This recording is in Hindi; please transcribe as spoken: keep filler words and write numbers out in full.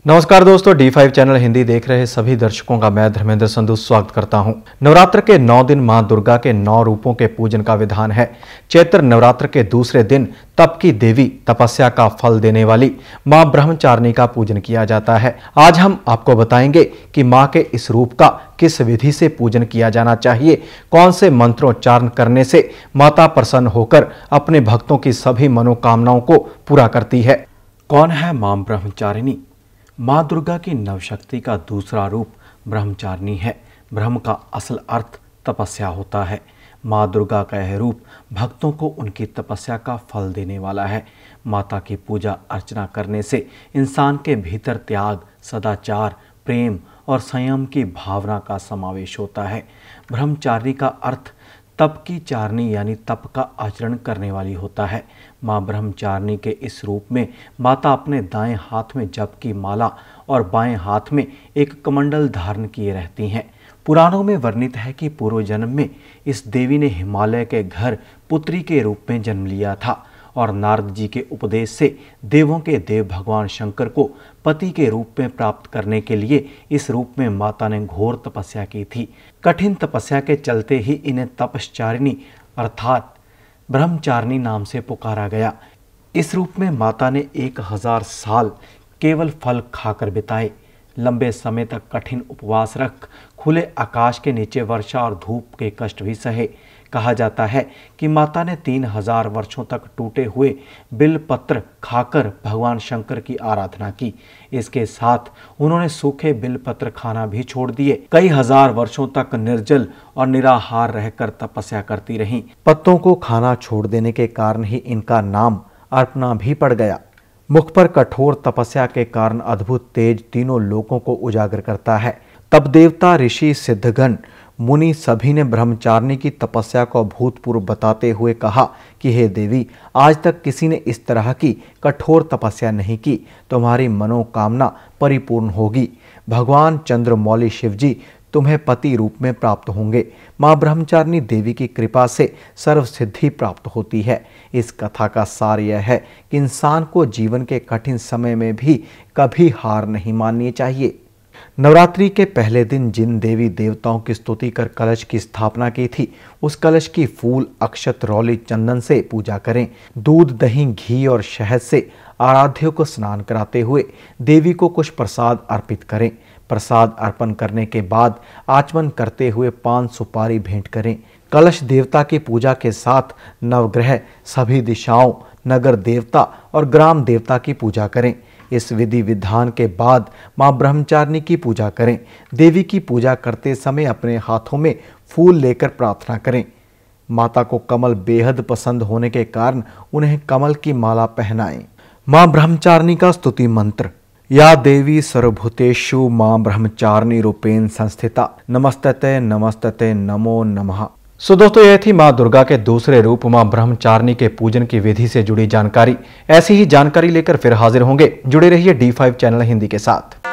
नमस्कार दोस्तों, डी फाइव चैनल हिंदी देख रहे सभी दर्शकों का मैं धर्मेंद्र संधू स्वागत करता हूं। नवरात्र के नौ दिन मां दुर्गा के नौ रूपों के पूजन का विधान है। चैत्र नवरात्र के दूसरे दिन तप की देवी, तपस्या का फल देने वाली मां ब्रह्मचारिणी का पूजन किया जाता है। आज हम आपको बताएंगे कि मां के इस रूप का किस विधि से पूजन किया जाना चाहिए, कौन से मंत्रोच्चारण करने से माता प्रसन्न होकर अपने भक्तों की सभी मनोकामनाओं को पूरा करती है। कौन है मां ब्रह्मचारिणी? माँ दुर्गा की नवशक्ति का दूसरा रूप ब्रह्मचारिणी है। ब्रह्म का असल अर्थ तपस्या होता है। माँ दुर्गा का यह रूप भक्तों को उनकी तपस्या का फल देने वाला है। माता की पूजा अर्चना करने से इंसान के भीतर त्याग, सदाचार, प्रेम और संयम की भावना का समावेश होता है। ब्रह्मचारिणी का अर्थ तप की चारणी यानी तप का आचरण करने वाली होता है। माँ ब्रह्मचारिणी के इस रूप में माता अपने दाएं हाथ में जप की माला और बाएं हाथ में एक कमंडल धारण किए रहती हैं। पुराणों में वर्णित है कि पूर्व जन्म में इस देवी ने हिमालय के घर पुत्री के रूप में जन्म लिया था और नारद जी के उपदेश से देवों के देव भगवान शंकर को पति के रूप में प्राप्त करने के लिए इस रूप में माता ने घोर तपस्या की थी। कठिन तपस्या के चलते ही इन्हें तपश्चारिणी अर्थात ब्रह्मचारिणी नाम से पुकारा गया। इस रूप में माता ने एक हजार साल केवल फल खाकर बिताए। लंबे समय तक कठिन उपवास रख खुले आकाश के नीचे वर्षा और धूप के कष्ट भी सहे। कहा जाता है कि माता ने तीन हजार वर्षों तक टूटे हुए बिल पत्र खाकर भगवान शंकर की आराधना की। इसके साथ उन्होंने सूखे बिल पत्र खाना भी छोड़ दिए। कई हजार वर्षों तक निर्जल और निराहार रहकर तपस्या करती रहीं। पत्तों को खाना छोड़ देने के कारण ही इनका नाम अर्पणा भी पड़ गया। मुख पर कठोर तपस्या के कारण अद्भुत तेज तीनों लोकों को उजागर करता है। तब देवता, ऋषि, सिद्धगण, मुनि सभी ने ब्रह्मचारिणी की तपस्या को भूतपूर्व बताते हुए कहा कि हे देवी, आज तक किसी ने इस तरह की कठोर तपस्या नहीं की। तुम्हारी मनोकामना परिपूर्ण होगी। भगवान चंद्रमौली शिवजी तुम्हें पति रूप में प्राप्त होंगे। माँ ब्रह्मचारिणी देवी की कृपा से सर्व सिद्धि प्राप्त होती है। इस कथा का सार यह है कि इंसान को जीवन के कठिन समय में भी कभी हार नहीं माननी चाहिए। नवरात्रि के पहले दिन जिन देवी देवताओं की स्तुति कर कलश की स्थापना की थी, उस कलश की फूल, अक्षत, रौली, चंदन से पूजा करें। दूध, दही, घी और शहद से आराध्य को स्नान कराते हुए देवी को कुछ प्रसाद अर्पित करें। प्रसाद अर्पण करने के बाद आचमन करते हुए पान सुपारी भेंट करें। कलश देवता की पूजा के साथ नवग्रह, सभी दिशाओं, नगर देवता और ग्राम देवता की पूजा करें। इस विधि विधान के बाद मां ब्रह्मचारिणी की पूजा करें। देवी की पूजा करते समय अपने हाथों में फूल लेकर प्रार्थना करें। माता को कमल बेहद पसंद होने के कारण उन्हें कमल की माला पहनाएं। मां ब्रह्मचारिणी का स्तुति मंत्र: या देवी सर्वभूतेषु मां ब्रह्मचारिणी रूपेण संस्थिता, नमस्तते नमस्तते नमो नमः। सो दोस्तों, यह थी मां दुर्गा के दूसरे रूप मां ब्रह्मचारिणी के पूजन की विधि से जुड़ी जानकारी। ऐसी ही जानकारी लेकर फिर हाजिर होंगे। जुड़े रहिए डी फाइव चैनल हिंदी के साथ।